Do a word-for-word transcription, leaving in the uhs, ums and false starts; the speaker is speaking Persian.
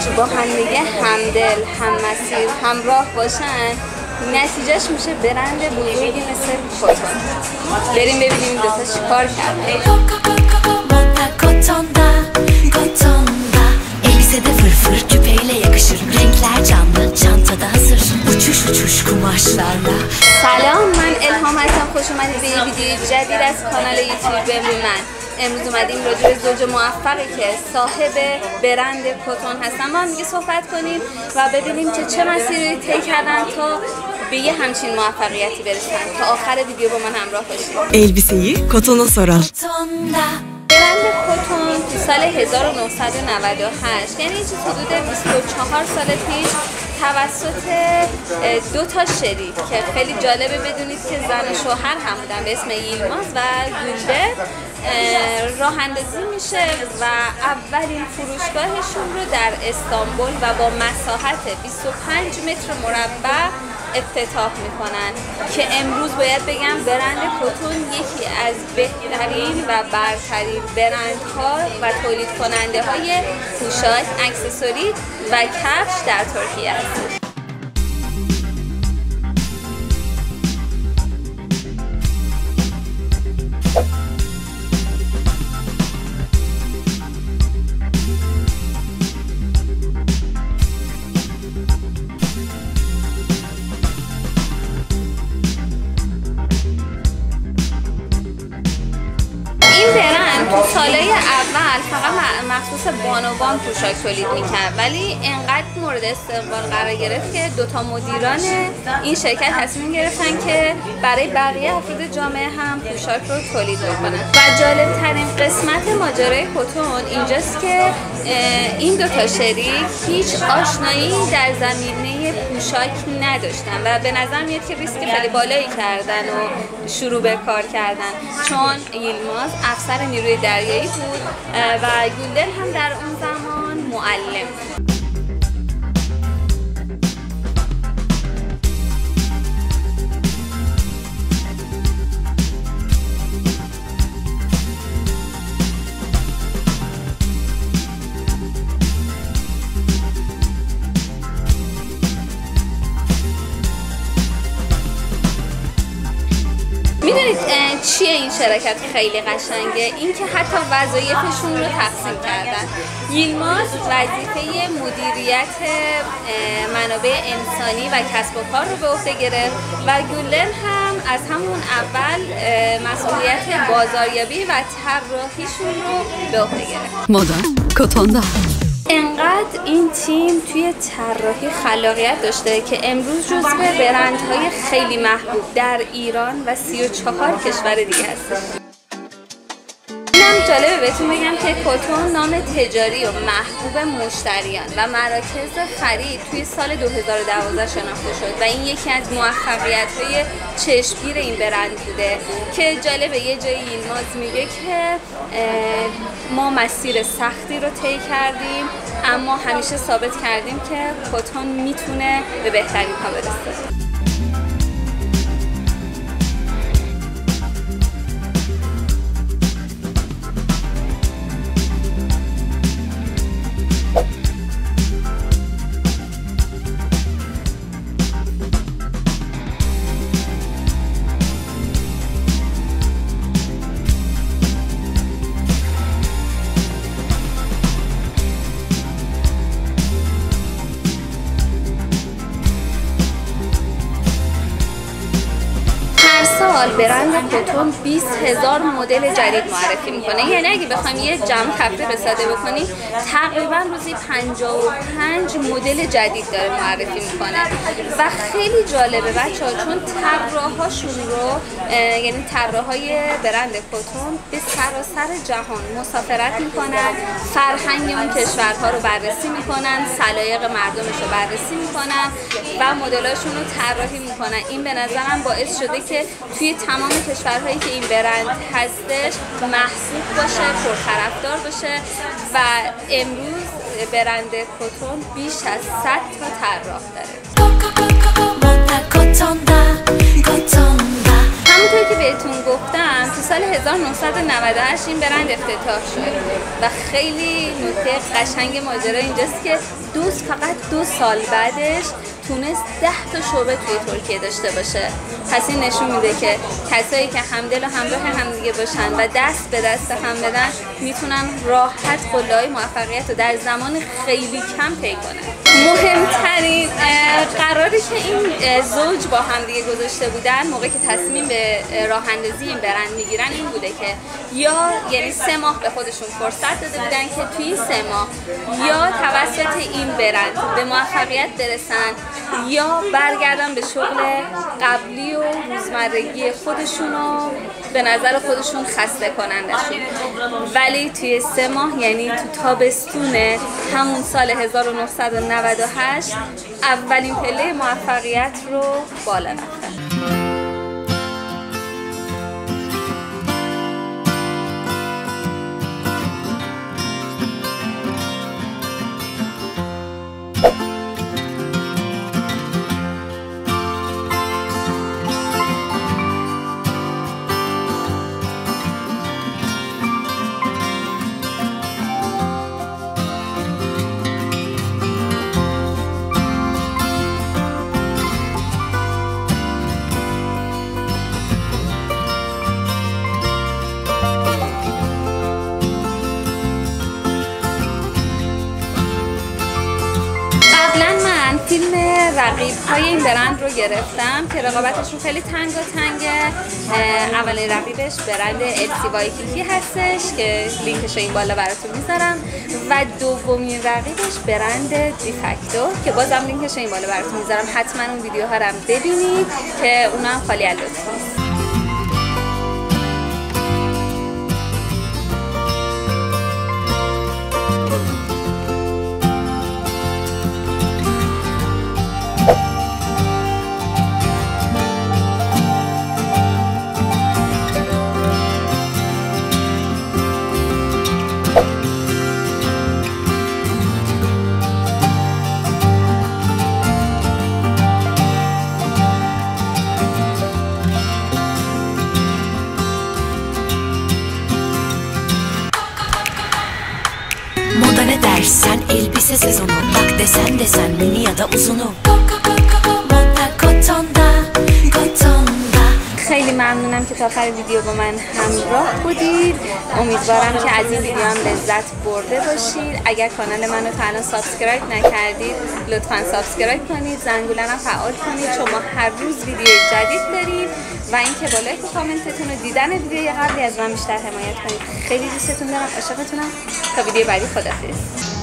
با هم دیگه همدل، هم مسیر، همراه باشن، نتیجهش میشه برند بزرگی مثل کوتون. بریم ببینیم این دوتا چیکار کرده. Elbisede fırfır, küpeyle yakışır. Renkler canlı, çantada hazır. Uçuş uçuş kumaşlarla. سلام، من الهام هستم. خوش اومدید به یه ویدیو جدید از کانال یوتیوب من. امروز اومدیم راجع به زوج موفقی که صاحب برند کوتون هستن با هم دیگه صحبت کنیم و ببینیم که چه مسیری طی کردن تا به یه همچین موفقیتی برسن. تا آخر ویدیو با من همراه باشید. Elbiseyi kotona soran. برند کوتون تو سال هزار و نهصد و نود و هشت، یعنی چیز حدود بیست و چهار سال پیش، توسط دو تا شریک که خیلی جالبه بدونید که زن و شوهر هم بودن به اسم یلماز و گولدر راه اندازی میشه و اولین فروشگاهشون رو در استانبول و با مساحت بیست و پنج متر مربع افتتاح میکنن که امروز باید بگم برند کوتون یکی از بهترین و برترین برندها و تولید کننده های پوشاک، اکسسوری و کفش در ترکیه است. این برند تو سالهای اول فقط مخصوص بانوان پوشاک تولید میکرد، ولی انقدر مورد استقبال قرار گرفت که دوتا مدیران این شرکت تصمیم گرفتن که برای بقیه افراد جامعه هم پوشاک رو تولید بکنن. و جالب ترین قسمت ماجرای کوتون اینجاست که این دوتا شریک هیچ آشنایی در زمینه پوشاک نداشتن و به نظر میاد که ریسک خیلی بالایی کردن و شروع به کار کردن، چون یلماز افسر نیروی دریایی بود و گولدر هم در اون زمان معلم. میدونید چیه این شرکت خیلی قشنگه؟ این که حتی وظایفشون رو تقسیم کردن. یلماز وظیفه مدیریت منابع انسانی و کسب و کار رو به عهده گرفت و گولدر هم از همون اول مسئولیت بازاریابی و طراحیشون رو به عهده گرفت. Moda kotonda. انقدر این تیم توی طراحی خلاقیت داشته که امروز جزو برندهای خیلی محبوب در ایران و سی و چهار کشور دیگه هست. اینم جالبه بهتون بگم که کوتون نام تجاری و محبوب مشتریان و مراکز خرید توی سال دو هزار و دوازده شناخته شد و این یکی از موفقیت‌های چشمگیر این برند بوده که جالبه یه جایی یلماز میگه که ما مسیر سختی رو طی کردیم اما همیشه ثابت کردیم که کوتون میتونه به بهترین ها برسه. سال برند کوتون بیست هزار مدل جدید معرفی میکنه، یعنی اگه بخوایم یه جمع تفریق رساده بکنیم تقریبا روزی پنجاه و پنج مدل جدید داره معرفی میکنه و خیلی جالبه بچه‌ها چون طراحاشون رو یعنی طراحای برند کوتون به سراسر جهان مسافرت میکنن، فرهنگ اون کشورها رو بررسی میکنن، سلایق مردمش رو بررسی میکنن و مدلاشون رو طراحی میکنن. این به نظرم باعث شده که توی تمام کشورهایی که این برند هستش محبوب باشه، پرطرفدار باشه و امروز برند کوتون بیش از صد تا طراح داره. همونطور که بهتون گفتم تو سال هزار و نهصد و نود و هشت این برند افتتاح شد و خیلی نکته قشنگ ماجرا اینجاست که دوست فقط دو سال بعدش تونست ده تا شعبه توی ترکیه داشته باشه. پس این نشون میده که کسایی که همدل و همراه همدیگه باشن و دست به دست هم بدن میتونن راحت قله‌های موفقیت رو در زمان خیلی کم طی کنن. مهمترین قراری که این زوج با همدیگه گذاشته بودن موقعی که تصمیم به راه اندازی این برند میگیرن این بوده که یا یعنی سه ماه به خودشون فرصت داده بودن که توی این سه ماه یا توسط این برند به موفقیت برسن یا برگردن به شغل قبلی و روزمرگی خودشون و به نظر خودشون خسته کنندشون. ولی توی سه ماه یعنی تو تابستون همون سال هزار و نهصد و نود و هشت اولین پله موفقیت رو بالا رفتن. فیلم رقیب های این برند رو گرفتم که رقابتشون خیلی تنگ و تنگه. اولین رقیبش برند السی وایکیکی هستش که لینکش رو این بالا براتون میذارم و دومین رقیبش برند دیفکتو که بازم لینکش رو این بالا براتون میذارم. حتما اون ویدیوها رو هم ببینید که اونا هم خالی از لطف نیست. Moda ne dersen elbise sezonu Bak desen desen mini ya da uzunu Moda kotonda kotonda. خیلی ممنونم که تا آخر ویدیو با من همراه بودید. امیدوارم که از این ویدیو هم لذت برده باشید. اگر کانال منو تا الان سابسکرایب نکردید لطفا سابسکرایب کنید، زنگوله رو فعال کنید چون ما هر روز ویدیو جدید داریم و اینکه با لایک و کامنتتون و دیدن ویدیو قبلی از من بیشتر حمایت کنید. خیلی دوستتون دارم، عاشقتونم. تا ویدیو بعدی، خداحافظ.